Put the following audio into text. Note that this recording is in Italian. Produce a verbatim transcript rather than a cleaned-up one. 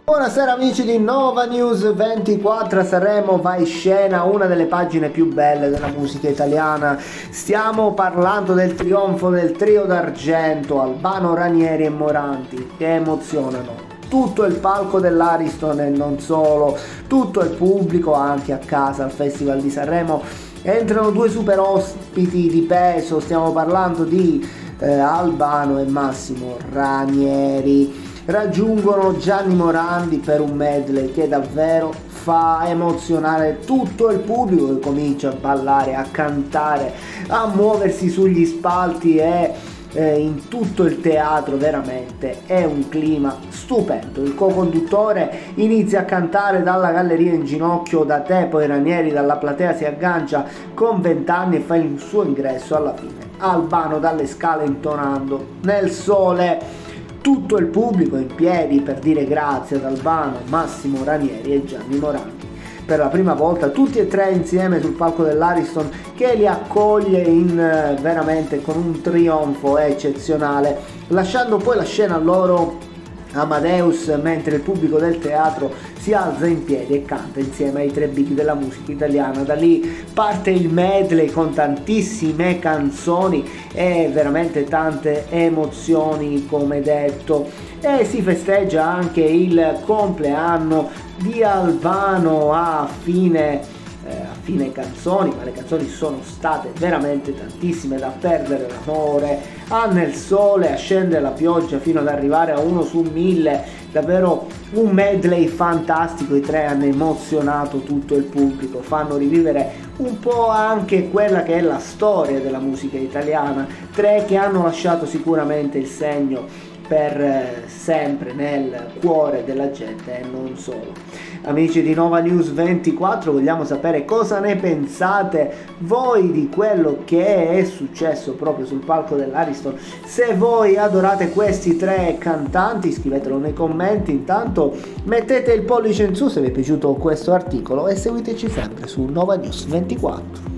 Buonasera amici di Nova News ventiquattro. A Sanremo va in scena una delle pagine più belle della musica italiana. Stiamo parlando del trionfo del trio d'argento Albano, Ranieri e Moranti, che emozionano tutto il palco dell'Ariston e non solo, tutto il pubblico anche a casa al Festival di Sanremo. Entrano due super ospiti di peso, stiamo parlando di eh, Albano e Massimo Ranieri. Raggiungono Gianni Morandi per un medley che davvero fa emozionare tutto il pubblico, che comincia a ballare, a cantare, a muoversi sugli spalti e eh, in tutto il teatro. Veramente è un clima stupendo. Il co-conduttore inizia a cantare dalla galleria in ginocchio da te, poi Ranieri dalla platea si aggancia con vent'anni e fa il suo ingresso alla fine. Albano dalle scale intonando Nel Sole. Tutto il pubblico in piedi per dire grazie ad Albano, Massimo Ranieri e Gianni Morandi. Per la prima volta tutti e tre insieme sul palco dell'Ariston, che li accoglie in, eh, veramente con un trionfo eccezionale, lasciando poi la scena a loro Amadeus, mentre il pubblico del teatro si alza in piedi e canta insieme ai tre big della musica italiana. Da lì parte il medley con tantissime canzoni e veramente tante emozioni, come detto, e si festeggia anche il compleanno di Albano a fine Eh, a fine canzoni, ma le canzoni sono state veramente tantissime. Da perdere l'amore, a Nel Sole, a scendere la pioggia, fino ad arrivare a Uno su mille. Davvero un medley fantastico. I tre hanno emozionato tutto il pubblico, fanno rivivere un po' anche quella che è la storia della musica italiana. Tre che hanno lasciato sicuramente il segno per eh, sempre nel cuore della gente e non solo. Amici di Nova News ventiquattro, vogliamo sapere cosa ne pensate voi di quello che è successo proprio sul palco dell'Ariston. Se voi adorate questi tre cantanti, scrivetelo nei commenti. Intanto mettete il pollice in su se vi è piaciuto questo articolo e seguiteci sempre su Nova News ventiquattro.